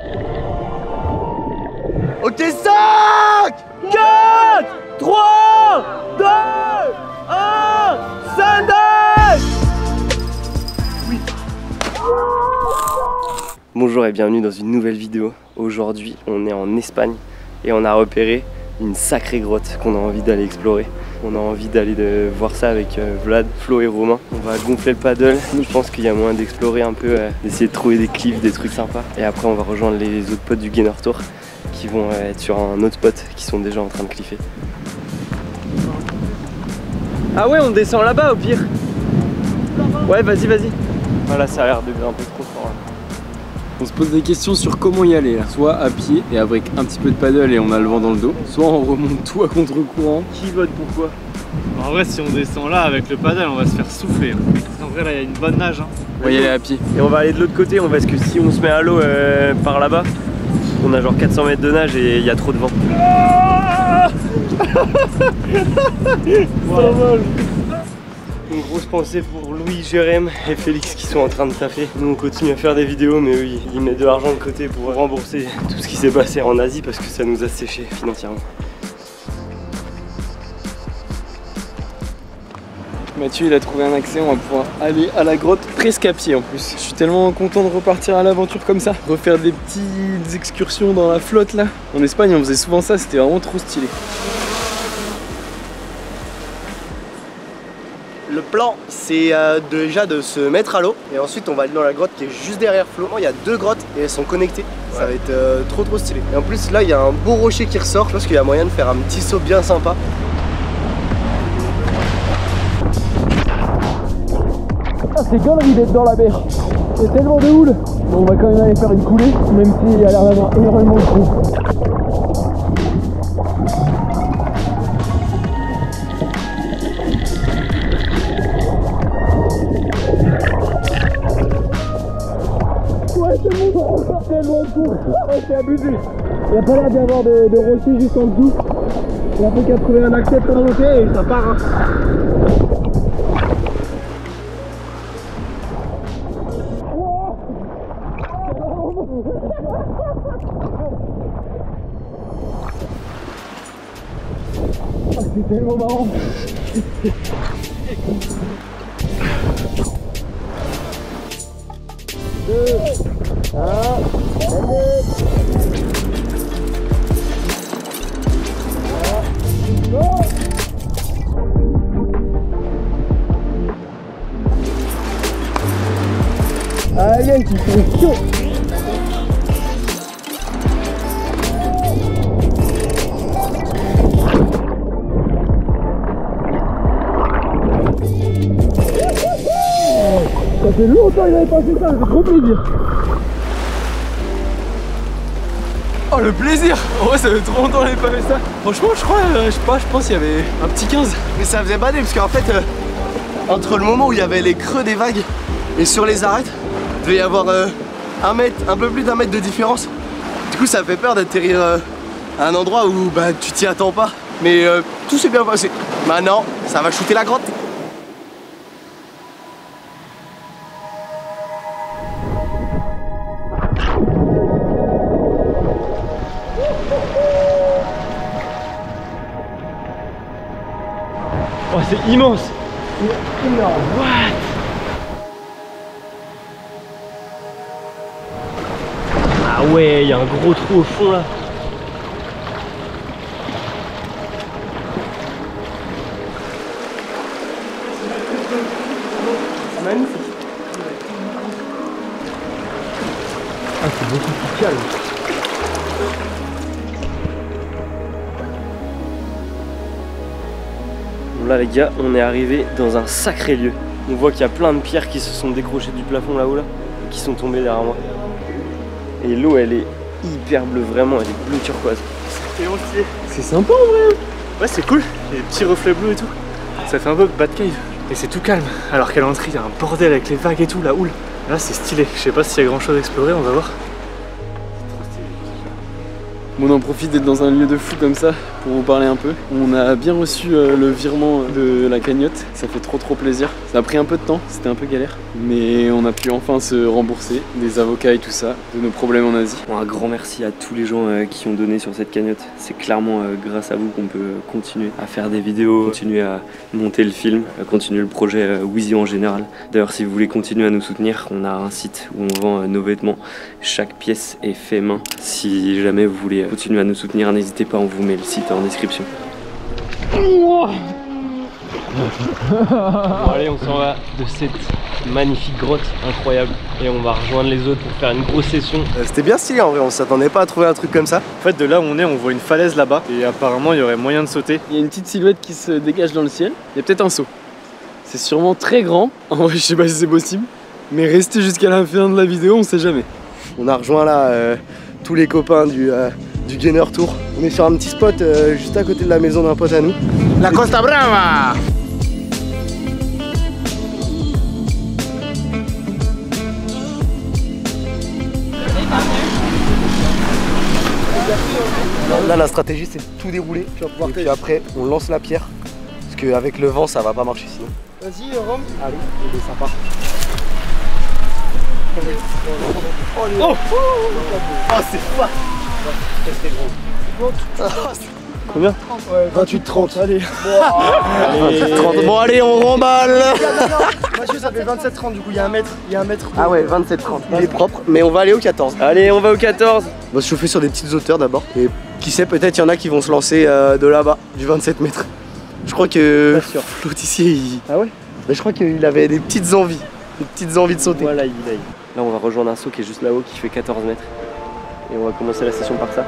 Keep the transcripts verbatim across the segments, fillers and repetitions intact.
Ok, cinq, quatre, trois, deux, un, Sunday. Oui. Bonjour et bienvenue dans une nouvelle vidéo. Aujourd'hui, on est en Espagne et on a repéré une sacrée grotte qu'on a envie d'aller explorer. On a envie d'aller de voir ça avec euh, Vlad, Flo et Romain. On va gonfler le paddle. Je pense qu'il y a moyen d'explorer un peu, euh, d'essayer de trouver des cliffs, des trucs sympas. Et après on va rejoindre les autres potes du Gainer Tour qui vont euh, être sur un autre spot qui sont déjà en train de cliffer. Ah ouais, on descend là-bas au pire. Ouais, vas-y, vas-y. Voilà, ça a l'air de un peu trop fort là. On se pose des questions sur comment y aller là. Soit à pied et avec un petit peu de paddle et on a le vent dans le dos, soit on remonte tout à contre-courant. Qui vote pourquoi? En vrai, si on descend là avec le paddle, on va se faire souffler. En vrai, là, il y a une bonne nage. Hein. On va y aller à pied. Et on va aller de l'autre côté, parce que si on se met à l'eau euh, par là-bas, on a genre quatre cents mètres de nage et il y a trop de vent. Voilà. Une grosse pensée pour Louis, Jérém et Félix qui sont en train de taffer. Nous on continue à faire des vidéos, mais eux ils mettent de l'argent de côté pour rembourser tout ce qui s'est passé en Asie parce que ça nous a séché financièrement. Mathieu il a trouvé un accès, on va pouvoir aller à la grotte presque à pied en plus. Je suis tellement content de repartir à l'aventure comme ça, refaire des petites excursions dans la flotte là. En Espagne on faisait souvent ça, c'était vraiment trop stylé. Le plan c'est euh, déjà de se mettre à l'eau et ensuite on va aller dans la grotte qui est juste derrière Flo. Il y a deux grottes et elles sont connectées, ouais. Ça va être euh, trop trop stylé. Et en plus là il y a un beau rocher qui ressort, je pense qu'il y a moyen de faire un petit saut bien sympa. Ah c'est galerie d'être dans la mer, il y a tellement de houle. Bon, on va quand même aller faire une coulée, même s'il y a l'air d'avoir énormément de trous. Ouais c'est bon, on sort tellement de trous, ouais c'est abusé. Il n'y a pas l'air d'y avoir de, de rocher juste en dessous. On a fait qu'à trouver un accès pour monter et ça part hein. C'est tellement marrant. Deux, un, allez, allez, qui fait chaud. Ça fait longtemps qu'il avait pas fait ça, ça fait trop plaisir. Oh le plaisir! En vrai ça fait trop longtemps que j'avais pas fait ça. Franchement je crois, euh, je sais pas, je pense qu'il y avait un petit quinze. Mais ça faisait bader parce qu'en fait, euh, entre le moment où il y avait les creux des vagues et sur les arêtes, il devait y avoir euh, un mètre, un peu plus d'un mètre de différence. Du coup ça fait peur d'atterrir euh, à un endroit où bah, tu t'y attends pas. Mais euh, tout s'est bien passé. Maintenant, ça va shooter la grotte. Oh c'est immense. C'est énorme. What? Ah ouais, il y a un gros trou au fond là. C'est magnifique. Ah c'est beaucoup plus calme. Là les gars, on est arrivé dans un sacré lieu. On voit qu'il y a plein de pierres qui se sont décrochées du plafond là-haut là, et qui sont tombées derrière moi. Et l'eau elle est hyper bleue, vraiment, elle est bleu turquoise. C'est stylé. C'est sympa en vrai. Ouais c'est cool, il y a des petits reflets bleus et tout. Ça fait un peu Batcave. Et c'est tout calme, alors qu'à l'entrée il y a un bordel avec les vagues et tout, la houle. Là c'est stylé, je sais pas s'il y a grand chose à explorer, on va voir. Bon, on en profite d'être dans un lieu de fou comme ça pour vous parler un peu. On a bien reçu euh, le virement de la cagnotte, ça fait trop trop plaisir. Ça a pris un peu de temps, c'était un peu galère, mais on a pu enfin se rembourser des avocats et tout ça, de nos problèmes en Asie. Bon, un grand merci à tous les gens euh, qui ont donné sur cette cagnotte. C'est clairement euh, grâce à vous qu'on peut continuer à faire des vidéos, continuer à monter le film, à continuer le projet euh, Wheezy en général. D'ailleurs, si vous voulez continuer à nous soutenir, on a un site où on vend euh, nos vêtements. Chaque pièce est fait main. Si jamais vous voulez continuer à nous soutenir, n'hésitez pas, on vous met le site en description. Bon, allez, on s'en va de cette magnifique grotte incroyable et on va rejoindre les autres pour faire une grosse session. Euh, C'était bien stylé en vrai, on s'attendait pas à trouver un truc comme ça. En fait, de là où on est, on voit une falaise là-bas et apparemment il y aurait moyen de sauter. Il y a une petite silhouette qui se dégage dans le ciel, il y a peut-être un saut. C'est sûrement très grand, en vrai je sais pas si c'est possible, mais restez jusqu'à la fin de la vidéo, on sait jamais. On a rejoint là euh, tous les copains du, euh, du Gainer Tour. On est sur un petit spot euh, juste à côté de la maison d'un pote à nous. la Costa Brava. Là la stratégie c'est de tout dérouler et puis après on lance la pierre parce qu'avec le vent ça va pas marcher sinon. Vas-y, Rome. Allez, il est sympa. Oh, oh, oh c'est fat. Combien? vingt-huit trente. Allez. vingt-sept trente. Bon allez, on remballe. Mathieu, ça fait vingt-sept trente du coup, il y a un mètre. Il y a un mètre. Ah ouais, vingt-sept trente. Il est propre, mais on va aller au quatorze. Allez, on va au quatorze. On va se chauffer sur des petites hauteurs d'abord. Et qui sait, peut-être il y en a qui vont se lancer euh, de là-bas, du vingt-sept mètres. Je crois que Flotissier, il... Ah ouais? Mais je crois qu'il avait des petites envies. Des petites envies de sauter. Voilà, il aille. Là, on va rejoindre un saut qui est juste là-haut qui fait quatorze mètres. Et on va commencer la session par ça.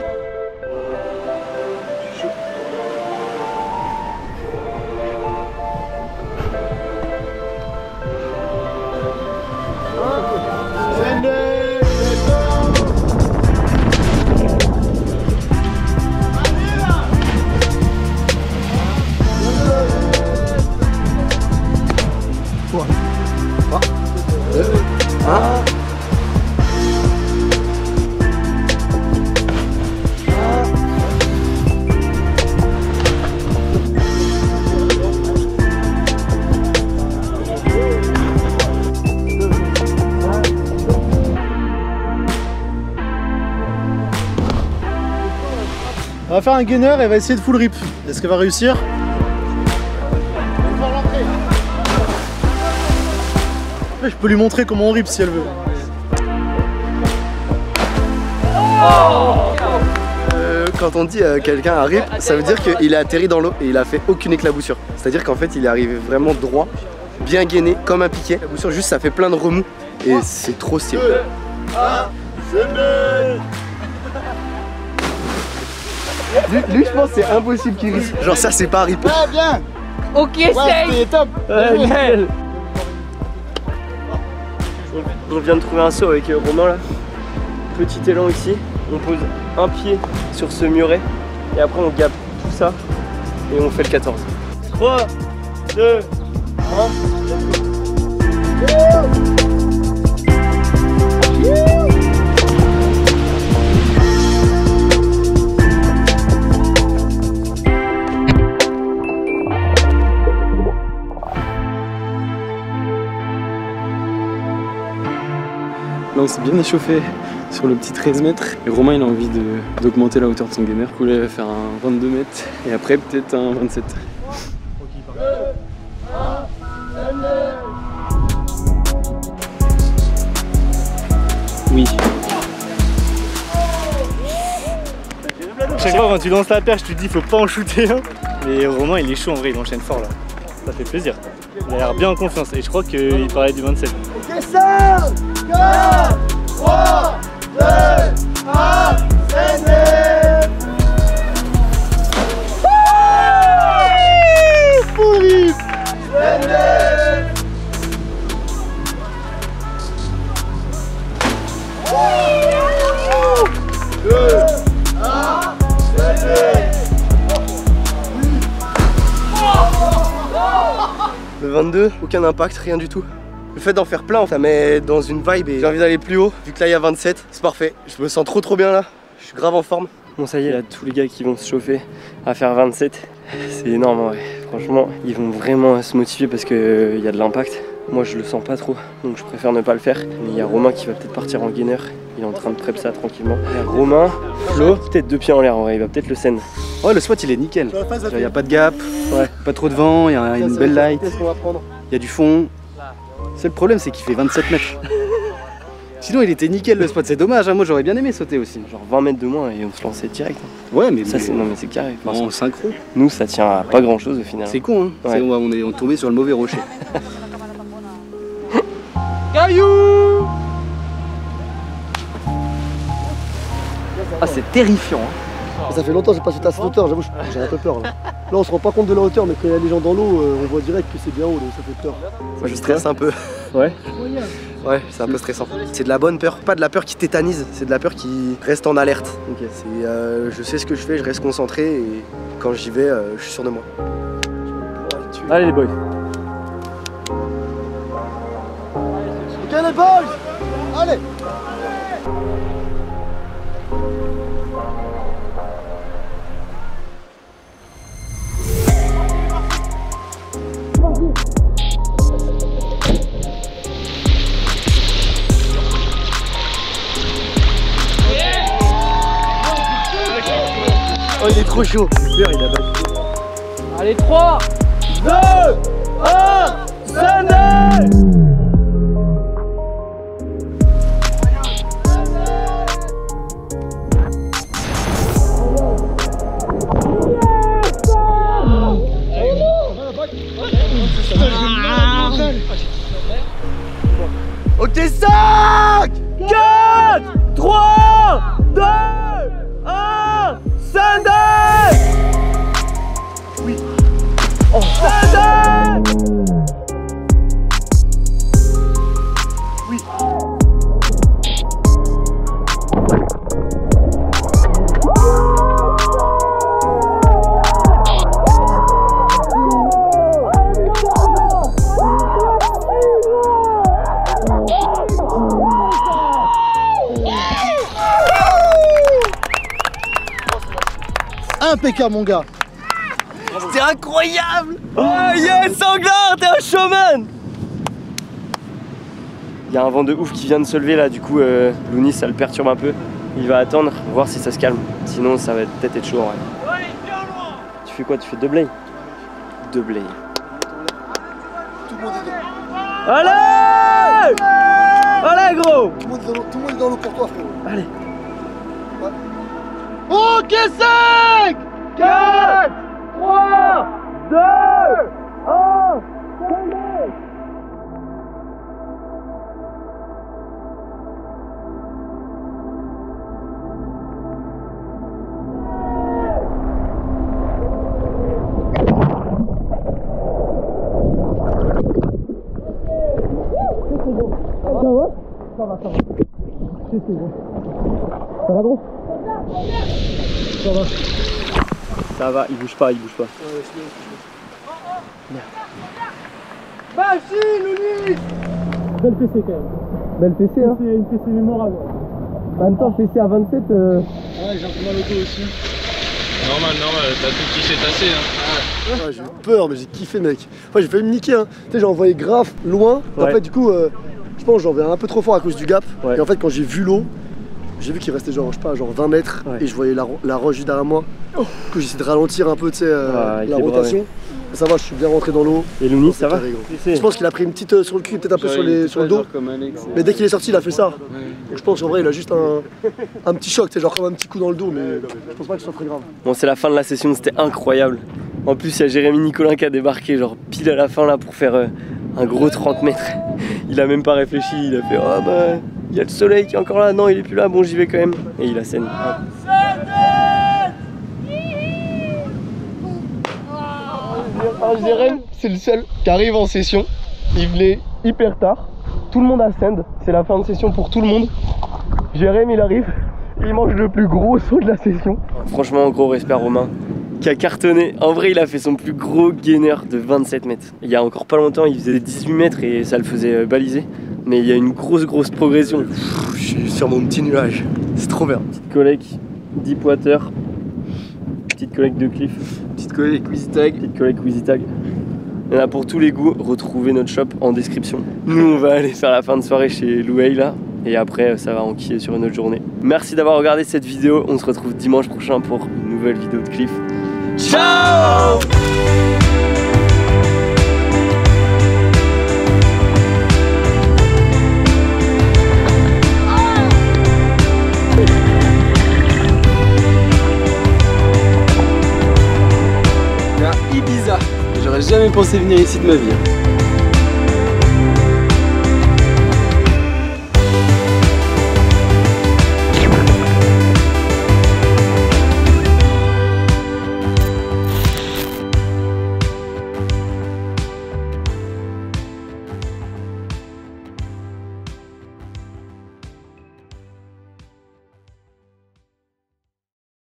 On va faire un gainer et elle va essayer de full rip. Est-ce qu'elle va réussir? Je peux lui montrer comment on rip si elle veut. Euh, quand on dit euh, quelqu'un a rip, ça veut dire qu'il a atterri dans l'eau et il a fait aucune éclaboussure. C'est-à-dire qu'en fait il est arrivé vraiment droit, bien gainé, comme un piquet. L'éclaboussure juste ça fait plein de remous et c'est trop stylé. Lui, lui, je pense que c'est impossible qu'il rip. Genre ça c'est pas rip. Ah bien. Ok, Ouais, c'est c'était top. Ouais, on vient de trouver un saut avec euh, Romain là. Petit élan ici. On pose un pied sur ce muret et après on gape tout ça et on fait le quatorze. trois, deux, un. Là on s'est bien échauffé sur le petit treize mètres et Romain il a envie d'augmenter la hauteur de son gainer. Du coup là il va faire un vingt-deux mètres et après peut-être un vingt-sept. Oui. Chaque fois quand tu lances la perche, tu te dis faut pas en shooter un. Mais Romain il est chaud en vrai, il enchaîne fort là. Ça fait plaisir. Il a l'air bien en confiance et je crois qu'il parlait du vingt-sept. cinq, quatre, trois, deux, un, c'est full rip. Le vingt-deux, aucun impact, rien du tout. Le fait d'en faire plein, ça met dans une vibe et j'ai envie d'aller plus haut. Vu que là il y a vingt-sept, c'est parfait. Je me sens trop trop bien là. Je suis grave en forme. Bon ça y est, là tous les gars qui vont se chauffer à faire vingt-sept, c'est énorme en vrai. Franchement, ils vont vraiment se motiver parce qu'il euh, y a de l'impact. Moi je le sens pas trop, donc je préfère ne pas le faire. Mais il y a Romain qui va peut-être partir en gainer. Il est en train de prep ça tranquillement. Il y a Romain, Flo, peut-être deux pieds en l'air en vrai, il va peut-être le send. Ouais, le spot il est nickel. Il n'y a pas de gap, ouais, pas trop de vent, il y a une belle light, il y a du fond. C'est le problème, c'est qu'il fait vingt-sept mètres. Sinon il était nickel le spot, c'est dommage, hein. Moi j'aurais bien aimé sauter aussi. Genre vingt mètres de moins et on se lançait direct. Ouais mais, ça, mais... c'est non mais c'est carré. En synchro. Nous ça tient à pas grand chose au final. C'est con hein, ouais. est, on est, on est tombé sur le mauvais rocher. Caillou. Ah c'est terrifiant hein. Ça fait longtemps que j'ai pas sauté à cette hauteur, j'avoue j'ai un peu peur là. Là on se rend pas compte de la hauteur, mais quand il y a les gens dans l'eau, euh, on voit direct que c'est bien haut, donc ça fait peur. Moi je stresse un peu. Ouais. Ouais, c'est un peu stressant. C'est de la bonne peur, pas de la peur qui tétanise, c'est de la peur qui reste en alerte. Ok. C'est, euh, je sais ce que je fais, je reste concentré et quand j'y vais, euh, je suis sûr de moi. Allez les boys. Ok les boys, allez. Oh il est trop chaud. Super, il a battu. Allez, trois, deux, un, Sunday. Ok, cinq, quatre, trois, deux, un, Sunday. Oui. Oh, Sunday. Oui. Impeccable mon gars. C'est incroyable. Oh yes, Sanglard, t'es un showman. Il y a un vent de ouf qui vient de se lever là, du coup euh, Lounis ça le perturbe un peu. Il va attendre, voir si ça se calme. Sinon ça va peut-être être chaud en vrai. Tu fais quoi? Tu fais deux blays? Deux blays. Tout le monde est dans Allez. Allez gros. Tout le monde est dans l'eau, tout le monde est dans l'eau pour toi frérot. Allez. Ok, cinq, quatre, trois, deux, un, Ça va? Ça va, ça va. C'est bon. Ça va gros? Ça va. Ça va, il bouge pas, il bouge pas. Vas-y, Lounis. Belle P C quand même. Belle P C, hein. C'est une P C mémorable. En même temps, P C à vingt-sept. Euh... Ouais, j'ai un peu mal au dos aussi. Normal, normal, t'as tout kiffé tasser hein. Ouais, j'ai eu peur, mais j'ai kiffé, mec. Enfin, j'ai failli me niquer, hein. Tu sais, j'ai envoyé grave loin. Et Ouais. en fait, du coup, euh, je pense que j'envoyais un peu trop fort à cause du gap. Ouais. Et en fait, quand j'ai vu l'eau, j'ai vu qu'il restait genre, je sais pas, genre vingt mètres. Ouais. Et je voyais la, la roche juste derrière moi. Du coup, j'ai essayé de ralentir un peu, tu sais, euh, Ouais, avec la les bras, rotation. Mais ça va, je suis bien rentré dans l'eau. Et Lounis ça va? Carré, gros. Je pense qu'il a pris une petite euh, sur le cul, peut-être un peu sur, les, sur le dos. Comme Alex. Mais dès qu'il est sorti, il a fait ça. Donc je pense en vrai, il a juste un, un petit choc, c'est genre comme un petit coup dans le dos, mais je pense pas que ce soit très grave. Bon, c'est la fin de la session, c'était incroyable. En plus, il y a Jérémy Nicolin qui a débarqué, genre pile à la fin là, pour faire euh, un gros trente mètres. Il a même pas réfléchi, il a fait oh bah, il y a le soleil qui est encore là, non, il est plus là, bon, j'y vais quand même. Et il a scène. Alors Jérémy, c'est le seul qui arrive en session. Il venait hyper tard. Tout le monde a send, c'est la fin de session pour tout le monde. Jérémy, il arrive, il mange le plus gros saut de la session. Franchement, gros respect à Romain, qui a cartonné. En vrai, il a fait son plus gros gainer de vingt-sept mètres. Il y a encore pas longtemps, il faisait dix-huit mètres et ça le faisait baliser. Mais il y a une grosse, grosse progression. Je suis sur mon petit nuage, c'est trop bien. Petite collègue Deepwater. Petite collecte de Cliff. Petite collecte Quizy Tag. Petite collecte Quizy Tag. Il y en a pour tous les goûts. Retrouvez notre shop en description. Nous, on va aller faire la fin de soirée chez Louay là. Et après, ça va enquiller sur une autre journée. Merci d'avoir regardé cette vidéo. On se retrouve dimanche prochain pour une nouvelle vidéo de Cliff. Ciao! Ibiza. J'aurais jamais pensé venir ici de ma vie.